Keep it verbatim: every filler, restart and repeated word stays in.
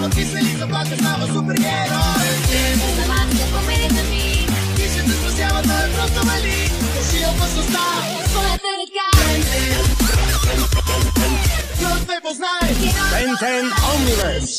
писали за това, да става супергерой. Занимавайте промените ми. И ще те спасява, той е просто вали. Държи опасността в своята ръка. Бен Тен, Кръв ме познай. Бен Тен Omniverse.